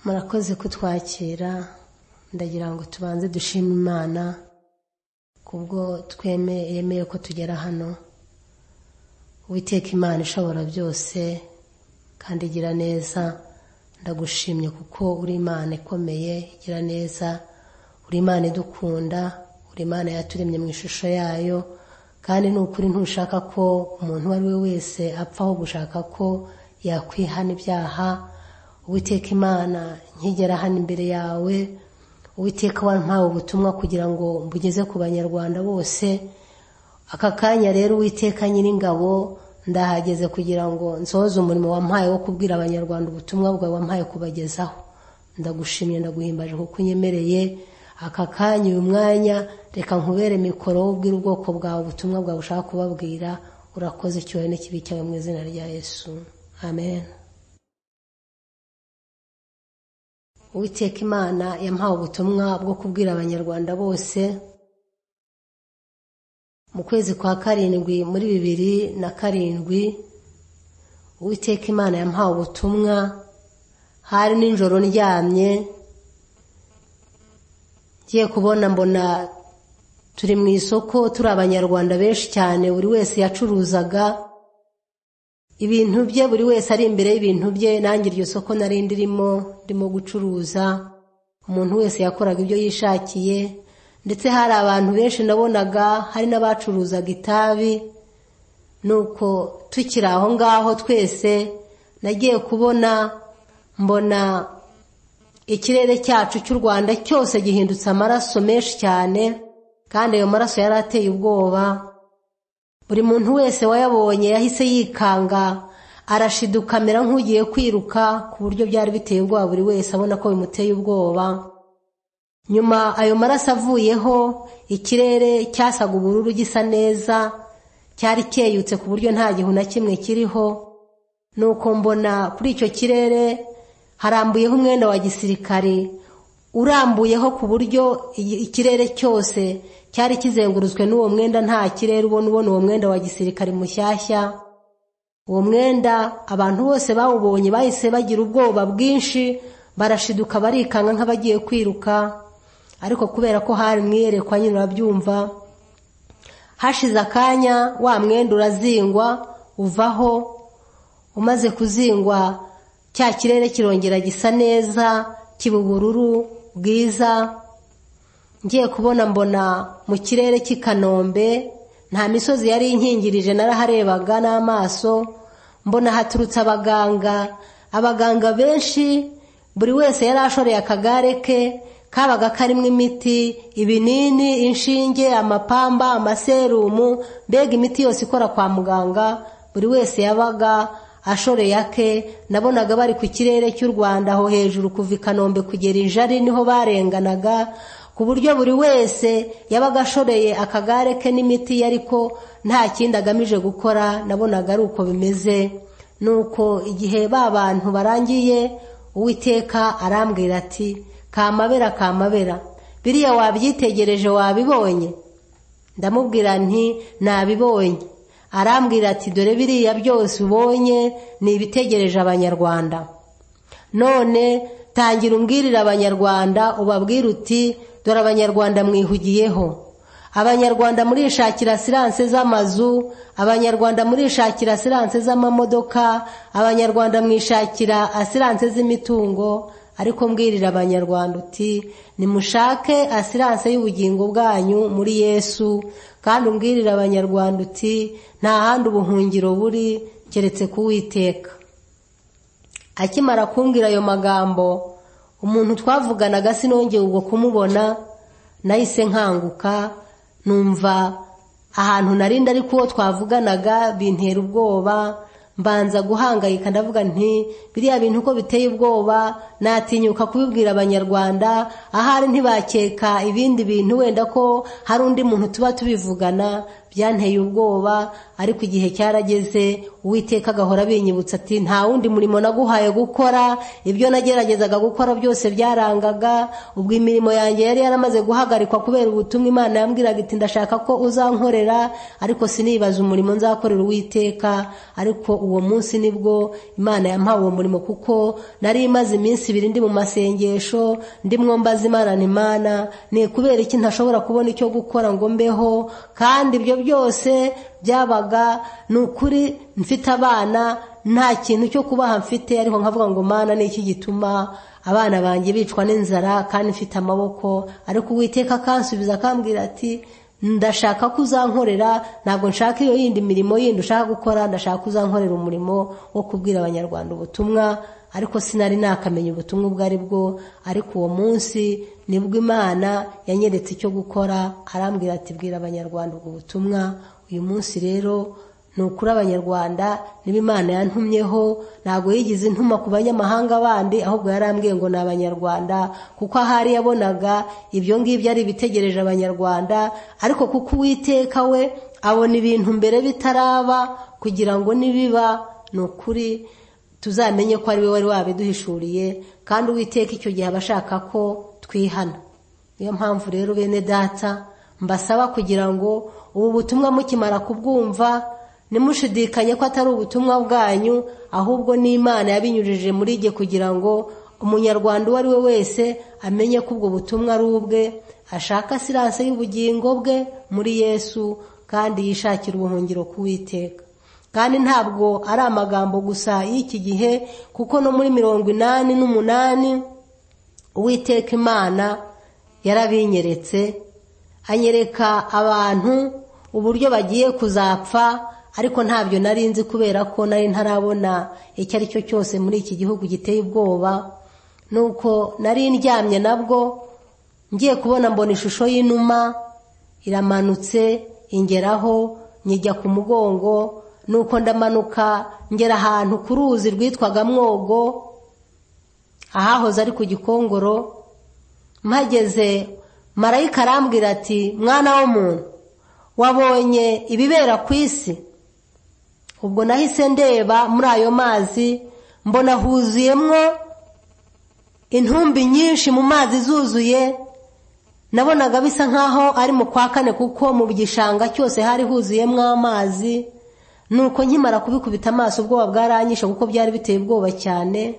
murakoze kutwakira. Ndagira ngo tubanze dushime Imana kubwo yemeye ko tugera hano. Uwiteka Imana ishobora byose kandi igira neza, ndagushimye kuko uri Imana ikomeye igira neza, uri Imana idukunda, uri Imana yaturemye mu ishusho yayo, kandi n'ukuri ntushaka ko umuntu wari we wese apfaho gushaka ko yakwihana ibyaha. Uwiteka Imana nkigera hano imbere yawe, Uwiteka wampaye ubutumwa kugira ngo mbugeze ku banyarwanda bose. Aka kanya rero Uwiteka Nyiringabo ndahageze kugira ngo nsohoze umurimo wampaye wo kubwira abanyarwanda ubutumwa bwawe wampaye kubagezaho. Ndagushimye ndaguhimbaje kuko unyemereye aka kanya uyu mwanya. Reka nkubere mikoro ubwira ubwoko bwawe ubutumwa bwawe ushaka kubabwira. Urakoze cyane n'ikibi cyawe mu izina rya Yesu, amen. Uwiteka Imana yampaye ubutumwa bwo kubwira abanyarwanda bose mu kwezi kwa 7 muri 2007. Uwiteka Imana yampaye ubutumwa hari ninjoro ndyamye, ngiye kubona mbona turi mu isoko, turi abanyarwanda benshi cyane, buri wese yacuruzaga ibintu bye, buri wese ari imbere y'ibintu bye. Nanjye iryo soko nari ndimo gucuruza, umuntu wese yakoraga ibyo yishakiye, ndetse hari abantu benshi nabonaga, hari n'abacuruzaga itabi. Nuko tukiri aho ngaho twese nagiye kubona mbona ikirere cyacu cy'u Rwanda cyose gihindutse amaraso menshi cyane, kandi ayo maraso yari ateye ubwoba. Buri muntu wese wayabonye yahise yikanga, arashiduka amera nk'ugiye kwiruka, ku buryo byari biteye ubwoba, buri wese abona ko bimuteye ubwoba. Nyuma ayo maraso avuyeho, ikirere cyasaga ubururu gisa neza, cyari cyeyutse ku buryo nta gihu na kimwe kiriho. Nuko mbona kuri icyo kirere harambuyeho umwenda wa gisirikare, urambuyeho ku buryo ikirere cyose cyari kizengurutswe n'uwo mwenda. Nta kirere ubona uwo mwenda wa gisirikare mushyashya. Uwo mwenda abantu bose bawubonye bahise bagira ubwoba bwinshi, barashiduka barikanga nk'abagiye kwiruka. Ariko kubera ko hari mwiyerekwa nyine urabyumva, hashize akanya wa mwenda urazingwa uvaho. Umaze kuzingwa, cya kirere kirongera gisa neza, kiba ubururu bwiza. Ngiye kubona mbona mu kirere cy'i Kanombe nta misozi yari inkingirije, naraharebaga n'amaso. Mbona haturutse abaganga benshi, buri wese yari ashoreye akagare ke, kabaga karimo imiti, ibinini, inshinge, amapamba, amaserumu, mbega imiti yose ikora kwa muganga. Buri wese yabaga ashoreye ake. Nabonaga bari ku kirere cy'u Rwanda aho hejuru, kuva i Kanombe kugera i Jari niho barenganaga, ku buryo buri wese yabaga ashoreye akagare ke n'imiti ye, ariko nta kindi agamije gukora. Nabonaga ari uko bimeze. Nuko igihe ba bantu barangiye, Uwiteka arambwira ati, kamabera, biriya wabyitegereje wabibonye? Ndamubwira nti nabibonye. Arambwira ati, dore biriya byose ubonye ni ibitegereje abanyarwanda. None tangira umbwirira abanyarwanda, ubabwira uti, dore abanyarwanda mwihugiyeho. Abanyarwanda murishakira asiranse z'amazu, abanyarwanda murishakira asiranse z'amamodoka, abanyarwanda mwishakira asiranse z'imitungo. Ariko mbwirira abanyarwanda uti, nimushake asiranse y'ubugingo bwanyu muri Yesu. Kandi umbwirira abanyarwanda uti, nta handi ubuhungiro buri keretse ku Uwiteka. Akimara kumbwira ayo magambo, umuntu twavuganaga sinongeye ubwo kumubona. Nahise nkanguka, numva ahantu narinda, ariko uwo twavuganaga bintera ubwoba. Mbanza guhangayika, ndavuga nti biriya bintu uko biteye ubwoba, natinyuka kubibwira abanyarwanda. Ahari ntibakeka ibindi bintu, wenda ko hari undi muntu tuba tubivugana. Byanteye ubwoba, ariko igihe cyarageze Uwiteka agahora binyibutsa ati, nta wundi murimo naguhaye gukora. Ibyo nageragezaga gukora byose byarangaga. Ubwo imirimo yanjye yari yaramaze guhagarikwa kubera ubutumwa Imana yambwiraga iti, ndashaka ko uzankorera. Ariko sinibaza umurimo nzakorera Uwiteka. Ariko uwo munsi nibwo Imana yampaye uwo murimo, kuko nari imaze iminsi ibiri ndi mu masengesho ndimwo mbaza Imana n'Imana ni kubera iki ntashobora kubona icyo gukora ngo mbeho, kandi ibyo byose byabaga n'ukuri mfite abana nta kintu cyo kubaha mfite, ariko nkavuga ngo Mana ni iki gituma abana banjye bicwa n'inzara kandi mfite amaboko? Ariko Uwiteka akansubiza akambwira ati ndashaka kuzankorera, ntabwo nshaka iyo yindi mirimo yindi ushaka gukora, ndashaka kuzankorera umurimo wo kubwira abanyarwanda ubutumwa. Ariko sinari nakamenya ubutumwa ubwo ari bwo, ariko uwo munsi nibwo Imana yanyeretse icyo gukora, arambwira ati bwira abanyarwanda ubwo butumwa. Uyu munsi rero nukuri abanyarwanda niba Imana yantumyeho, ntago yigize intuma ku banyamahanga bandi, ahubwo yarambwiye ngo n'abanyarwanda, kuko ahari yabonaga ibyo ngibyo ari bitegereje abanyarwanda, ariko kuko Uwiteka we abona ibintu mbere bitaraba, kugira ngo nibiba nukuri tuzamenye ko ari we wari wabiduhishuriye, kandi Uwiteka icyo gihe abashaka ko twihana. Niyo mpamvu rero bene data mbasaba kugira ngo ubu butumwa mukimara kubwumva nimushidikanye ko atari ubutumwa bwanyu, ahubwo ni Imana yabinyujije muri jye kugira ngo umunyarwanda uwo ari we wese amenye ko ubwo butumwa ari ubwe, ashaka siranse y'ubugingo bwe muri Yesu, kandi yishakira ubuhungiro ku Uwiteka. Kandi ntabwo ari amagambo gusa y'iki gihe, kuko no muri 88 Uwiteka Imana yarabinyeretse, anyereka abantu uburyo bagiye kuzapfa, ariko ntabyo nari nzi kubera ko nari ntarabona icyo ari cyo cyose muri iki gihugu giteye ubwoba. Nuko nari ndyamye nabwo ngiye kubona mbona ishusho y'inuma iramanutse ingeraho, nyijya ku mugongo, nuko ndamanuka ngera ahantu ku ruzi rwitwaga Mwogo, ahahoze ari ku Gikongoro. Mpageze marayika arambwira ati mwana w'umuntu, wabonye ibibera ku isi? Ubwo nahise ndeba muri ayo mazi, mbona huzuyemwo intumbi nyinshi mu mazi zuzuye. Nabonaga bisa nkaho ari mu kwa kane, kuko mu gishanga cyose hari huzuyemwo amazi. Nuko nkimara kubikubita amaso ubwoba bwaranyishe, kuko byari biteye ubwoba cyane.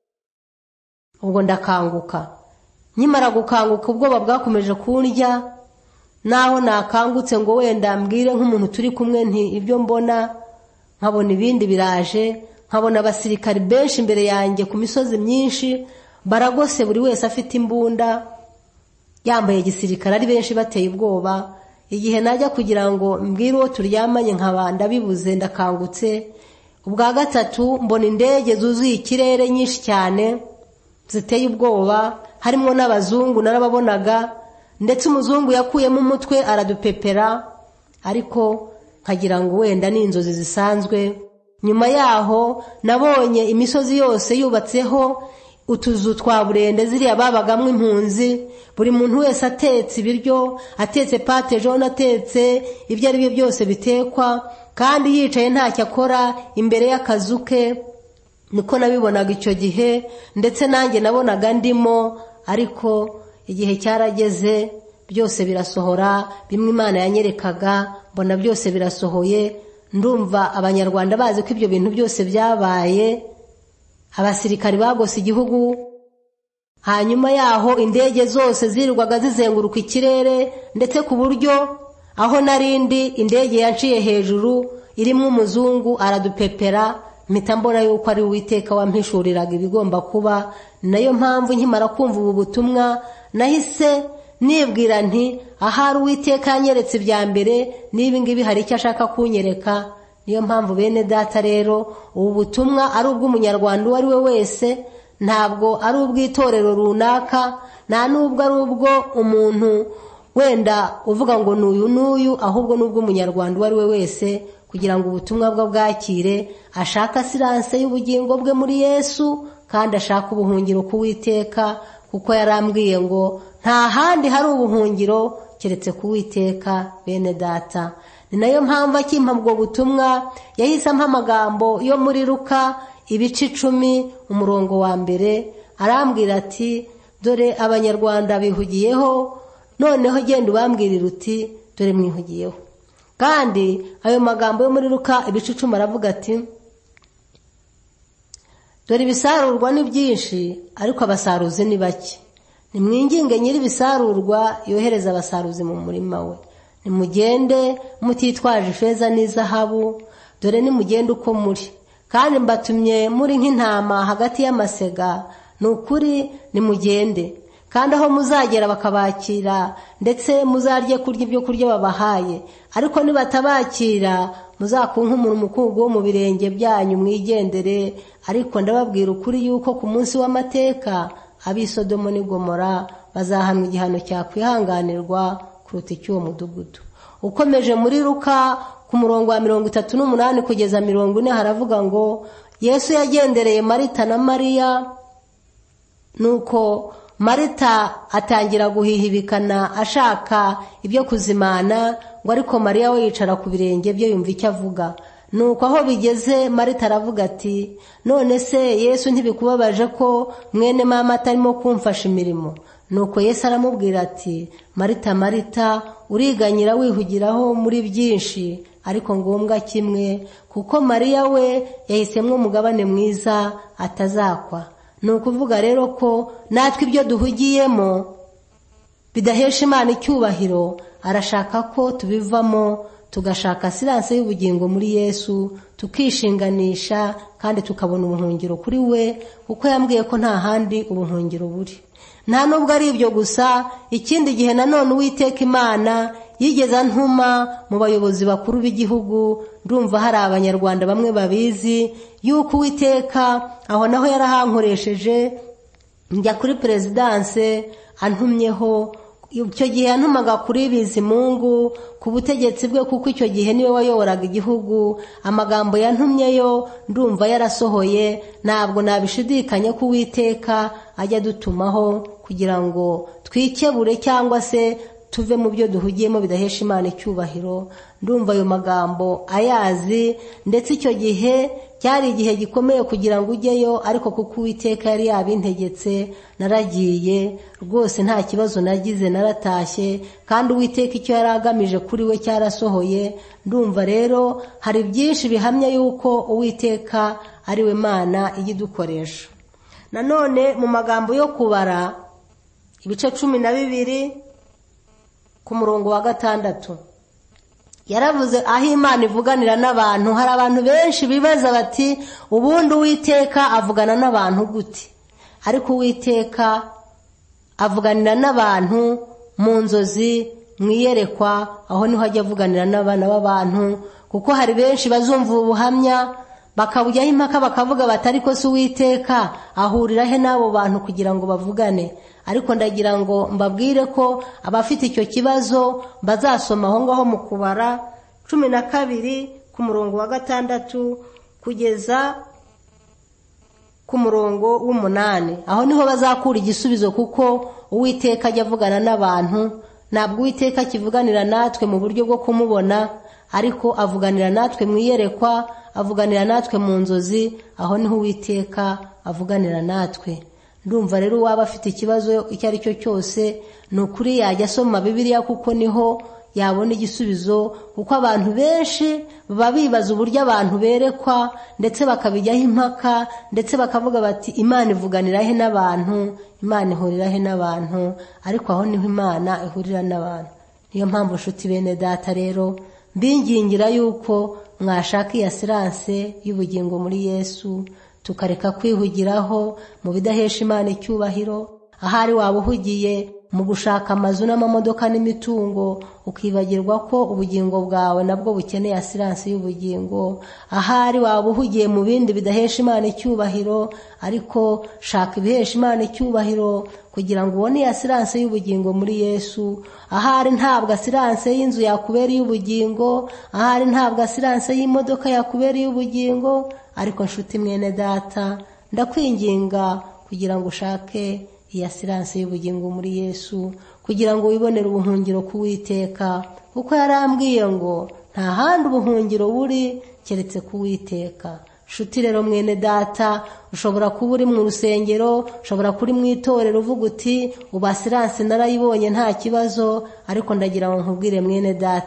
Ubwo ndakanguka. Nkimara gukanguka ubwoba bwakomeje kundya, naho nakangutse ngo wenda mbwire nk'umuntu turi kumwe nti ibyo mbona, nkabona ibindi biraje, nkabona abasirikari benshi imbere yanjye ku misozi myinshi, baragose buri wese afite imbunda, yambaye gisirikare, ari benshi bateye ubwoba. Igihe najya kugira ngo mbwire uwo turyamanye nkaba ndabibuze, ndakangutse. Ubwa gatatu mbona indege zuzuye ikirere nyinshi cyane ziteye ubwoba, harimo n'abazungu narababonaga, ndetse umuzungu yakuyemo umutwe aradupepera, ariko nkagira ngo wenda ni inzozi zisanzwe. Nyuma yaho nabonye imisozi yose yubatseho utuzu twa burende ziriya babagamwe impunzi, buri muntu wese atetse ibiryo, atetse pate jaune, atetse ibyo ari byo byose bitekwa, kandi yicaye ntacyo akora imbere y'akazu ke. Niko nabibonaga icyo gihe, ndetse nanjye nabonaga ndimo. Ariko igihe cyarageze, byose birasohora, bimwe Imana yanyerekaga mbona byose birasohoye. Ndumva abanyarwanda bazi ko ibyo bintu byose byabaye. Abasirikari bagose igihugu, hanyuma yaho indege zose zirirwaga zizenguruka ikirere, ndetse ku buryo aho narindi indege yanciye hejuru irimo umuzungu aradupepera. Mpita mbona yuko ari Uwiteka wampishuriraga ibigomba kuba. Nayo mpamvu nkimara kumva ubu butumwa nahise nibwira nti ahari Uwiteka yanyeretse ibya mbere, niba ngibi hari icyo ashaka kunyereka. Niyo mpamvu bene data rero ubu butumwa ari ubw'umunyarwanda uwo ari we wese, ntabwo ari ubw'itorero runaka, nta nubwo ari ubwo umuntu wenda uvuga ngo n'uyu n'uyu, ahubwo n'ubw'umunyarwanda uwo ari we wese, kugira ngo ubutumwa bwe bwakire, ashaka siranse y'ubugingo bwe muri Yesu, kandi ashaka ubuhungiro ku Uwiteka, kuko yarambwiye ngo nta handi hari ubuhungiro keretse ku Uwiteka. Bene data, ni nayo mpamvu akimpa ubwo butumwa yahise ampa amagambo yo muri Luka 10:1 arambwira ati dore abanyarwanda bihugiyeho, noneho genda ubambwirira uti dore mwihugiyeho. Kandi ayo magambo yo muri Luka 10 aravuga ati dore ibisarurwa ni byinshi ariko abasaruzi ni bake. Nimwinginge nyiri ibisarurwa yohereza abasaruzi mu murima we. Nimugende mutitwaje ifeza n'izahabu, dore nimugende uko muri, kandi mbatumye muri nk'intama hagati y'amasega. Ni ukuri nimugende, kandi aho muzagera bakabakira, ndetse muzarye kurya ibyo kurya babahaye. Ariko nibatabakira muzakunkumura umukungugu wo mu birenge byanyu mwigendere. Ariko ndababwira ukuri yuko ku munsi w'amateka ab'i Sodomo n'i Gomora bazahamwa igihano cyakwihanganirwa kuruta icy'uwo mudugudu. Ukomeje muri Luka ku murongo wa 38 kugeza 40 haravuga ngo Yesu yagendereye Marita na Mariya, nuko Marita atangira guhihibikana ashaka ibyo kuzimana, ngo ariko Mariya we yicara ku birenge bye yumva icyo avuga. Nuko aho bigeze Marita aravuga ati, none se Yesu ntibikubabaje ko mwene mama atarimo kumfasha imirimo? Nuko Yesu aramubwira ati, Marita, Marita, uriganyira wihugiraho muri byinshi, ariko ngombwa kimwe, kuko Mariya we yahisemwo umugabane mwiza atazakwa. Ni ukuvuga rero ko natwe ibyo duhugiyemo bidahesha Imana icyubahiro, arashaka ko tubivamo tugashaka siranse y'ubugingo muri Yesu, tukishinganisha kandi tukabona ubuhungiro kuri we, kuko yambwiye ko nta handi ubuhungiro buri. Nta nubwo ari ibyo gusa, ikindi gihe nanone Uwiteka Imana yigeze antuma mu bayobozi bakuru b'igihugu. Ndumva hari abanyarwanda bamwe babizi yuko Uwiteka aho naho yarahankoresheje njya kuri perezidanse antumyeho. Icyo gihe yantumaga kuri Bizimungu ku butegetsi bwe, kuko icyo gihe niwe wayoboraga igihugu. Amagambo yantumyeyo ndumva yarasohoye, ntabwo nabishidikanye ko Uwiteka ajya dutumaho kugira ngo twikebure cyangwa se tuve mu byo duhugiyemo bidahesha Imana icyubahiro. Ndumva ayo magambo ayazi, ndetse icyo gihe cyari igihe gikomeye kugira ngo ujyeyo, ariko kuko Uwiteka yari yabintegetse naragiye rwose, nta kibazo nagize, naratashye, kandi Uwiteka icyo yari agamije kuri we cyarasohoye. Ndumva rero hari byinshi bihamya yuko Uwiteka ari we Mana igidukoresha. Nanone mu magambo yo kubara ibice 12 ku murongo wa 6 yaravuze aho Imana ivuganira n'abantu. Hari abantu benshi bibaza bati, ubundi Uwiteka avugana n'abantu gute? Ariko Uwiteka avuganira n'abantu mu nzozi, mwiyerekwa, aho niho ajya avuganira n'abana b'abantu. Kuko hari benshi bazumva ubuhamya bakabujyaho impaka bakavuga bati, ariko si Uwiteka ahurira he n'abo bantu kugira ngo bavugane? Ariko ndagira ngo mbabwire ko abafite icyo kibazo bazasoma aho ngaho mu kubara 12 ku murongo wa 6 kugeza ku murongo w'8. Aho niho bazakura igisubizo, kuko Uwiteka ajya avugana n'abantu. Ntabwo Uwiteka kivuganira natwe mu buryo bwo kumubona, ariko avuganira natwe mwiyerekwa, avuganira natwe mu nzozi. Aho niho Uwiteka avuganira natwe. Ndumva rero waba afite ikibazo icyo ari cyo cyose, ni ukuri yajya asoma Bibiliya, kuko niho yabona igisubizo. Kuko abantu benshi baba bibaza uburyo abantu berekwa, ndetse bakabijyaho impaka, ndetse bakavuga bati, Imana ivuganira he n'abantu? Imana ihurira he n'abantu? Ariko aho niho Imana ihurira n'abantu. Niyo mpamvu nshuti bene data rero mbingingira yuko mwashaka iya siranse y'ubugingo muri Yesu, tukareka kwihugiraho mu bidahesha Imana icyubahiro. Ahari waba uhugiye mu gushaka amazu n'amamodoka n'imitungo, ukibagirwa ko ubugingo bwawe nabwo bukeneye asiranse y'ubugingo. Ahari waba uhugiye mu bindi bidahesha Imana icyubahiro, ariko shaka ibihesha Imana icyubahiro kugira ngo ubone asiranse y'ubugingo muri Yesu. Ahari ntabwo asiranse y'inzu yakubera y'ubugingo, ahari ntabwo asiranse y'imodoka yakubera y'ubugingo, ariko nshuti mwene data, ndakwinginga kugira ngo ushake iya siranse y'ubugingo muri Yesu, kugira ngo wibonere ubuhungiro ku Uwiteka, kuko yarambwiye ngo nta handi ubuhungiro buri keretse ku Uwiteka. Shuti rero mwene data, ushobora kuba uri mu rusengero, ushobora kuri mu itorero uvuga uti, uba siranse narayibonye nta kibazo, ariko ndagira ngo nkubwire mwene data,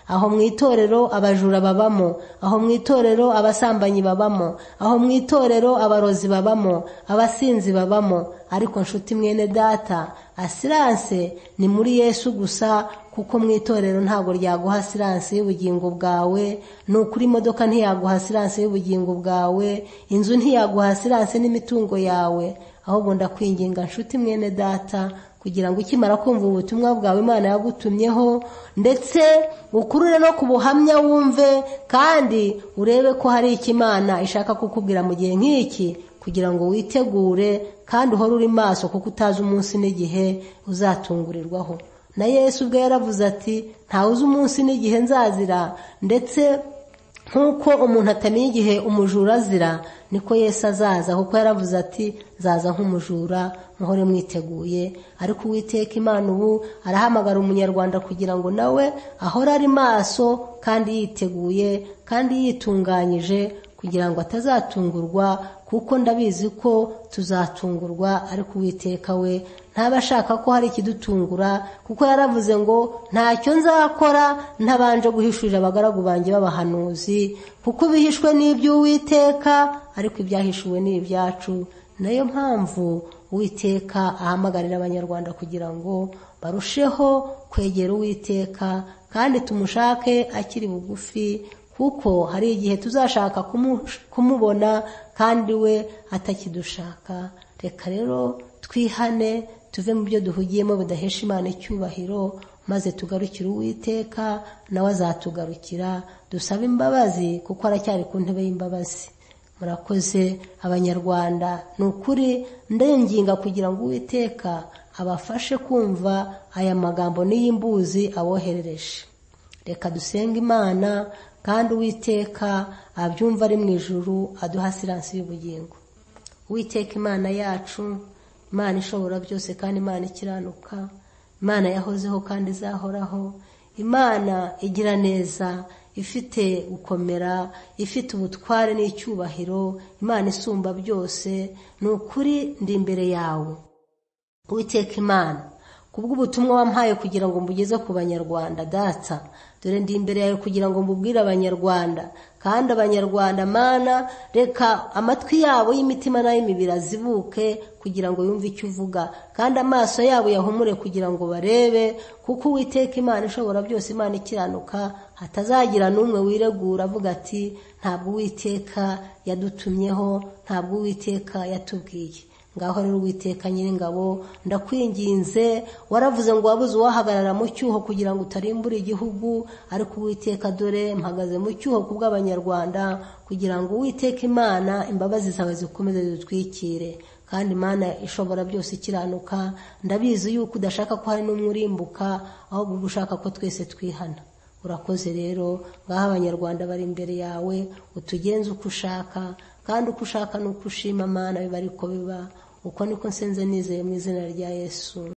aho mu itorero abajura babamo, aho mu itorero abasambanyi babamo, aho mu itorero abarozi babamo, abasinzi babamo. Ariko nshuti mwene data, asiranse ni muri Yesu gusa, kuko mu itorero ntabwo ryaguha asiranse y'ubugingo bwawe, n'ukuri imodoka ntiyaguha asiranse y'ubugingo bwawe, inzu ntiyaguha asiranse n'imitungo yawe. Ahubwo ndakwinginga nshuti mwene data, kugira ngo ukimara kumva ubutumwa bwawe Imana yagutumyeho, ndetse ukurure no ku buhamya wumve, kandi urebe ko hari icyo Imana ishaka kukubwira mu gihe nk'iki, kugira ngo witegure kandi uhore uri maso, kuko utazi umunsi n'igihe uzatungurirwaho. Na Yesu ubwe yaravuze ati, ntawe uzi umunsi n'igihe nzazira. Ndetse nk'uko umuntu atamenya igihe umujura azira, niko Yesu azaza, kuko yaravuze ati, zaza nk'umujura, muhore mwiteguye. Ariko Uwiteka Imana ubu arahamagara umunyarwanda kugira ngo nawe ahore ari maso kandi yiteguye kandi yitunganyije, kugira ngo atazatungurwa, kuko ndabizi ko tuzatungurwa. Ariko Uwiteka we ntaba ashaka ko hari ikidutungura, kuko yaravuze ngo ntacyo nzakora ntabanje guhishurira abagaragu banjye b'abahanuzi, kuko bihishwe n'iby'Uwiteka, ariko ibyahishuwe ni ibyacu. Nayo mpamvu Uwiteka ahamagarira abanyarwanda kugira ngo barusheho kwegera Uwiteka, kandi tumushake akiri bugufi, kuko hari igihe tuzashaka kumubona kandi we atakidushaka. Reka rero twihane, tuve mu byo duhugiyemo bidahesha Imana icyubahiro, maze tugarukire Uwiteka, nawe azatugarukira. Dusabe imbabazi, kuko aracyari ku ntebe y'imbabazi. Murakoze abanyarwanda, ni ukuri ndenginga kugira ngo Uwiteka abafashe kumva aya magambo n'iy'imbuzi aboherereje. Reka dusenga Imana, kandi Uwiteka abyumva ari mu ijuru, aduha asiranse y'ubugingo. Uwiteka Imana yacu, Imana ishobora byose kandi Imana ikiranuka, Imana yahozeho kandi izahoraho, Imana igira neza, ifite gukomera, ifite ubutware n'icyubahiro, Imana isumba byose. Ni ukuri ndi imbere yawe Uwiteka Imana, kubw'ubutumwa wampaye kugira ngo mbugeze ku banyarwanda. Data, dore ndi imbere yawe kugira ngo mbubwire abanyarwanda, kandi abanyarwanda Mana, reka amatwi yabo y'imitima n'ay'imibiri azibuke, kugira ngo yumve icyo uvuga, kandi amaso yabo yahumure kugira ngo barebe, kuko Uwiteka Imana ishobora byose, Imana ikiranuka, hatazagira n'umwe wiregura avuga ati, ntabwo Uwiteka yadutumyeho, ntabwo Uwiteka yatubwiye. Ngaho rero Uwiteka Nyiringabo, ndakwinginze, waravuze ngo wabuze uwahagarara mu cyuho kugira ngo utarimbura igihugu, ariko Uwiteka dore mpagaze mu cyuho kubw'abanyarwanda, kugira ngo Uwiteka Imana imbabazi zawe zikomeze zitwikire. Kandi Imana ishobora byose ikiranuka, ndabizi yuko udashaka ko hari n'umwe urimbuka, ahubwo ushaka ko twese twihana. Urakoze rero, ngaho abanyarwanda bari imbere yawe, utugenze uko ushaka, kandi uko ushaka n'uko ushima Mana biba ariko biba. Uko niko nsenze nizeye mu izina rya Yesu.